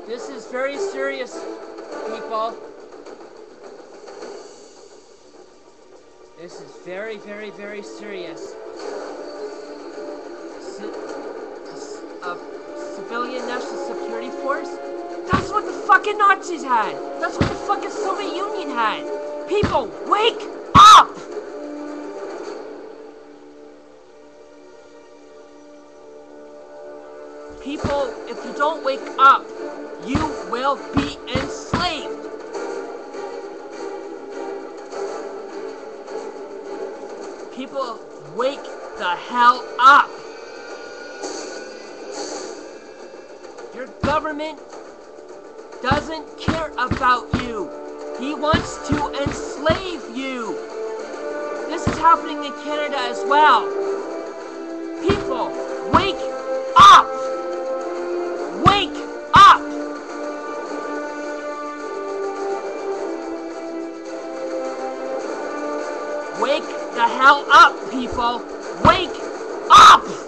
This is very serious, people. This is very, very, very serious. Civilian National Security Force? That's what the fucking Nazis had! That's what the fucking Soviet Union had! People, wake up! People, if you don't wake up, you will be enslaved! People, wake the hell up! Your government doesn't care about you. He wants to enslave you. This is happening in Canada as well. People, wake up! Wake up! Wake the hell up, people! Wake up!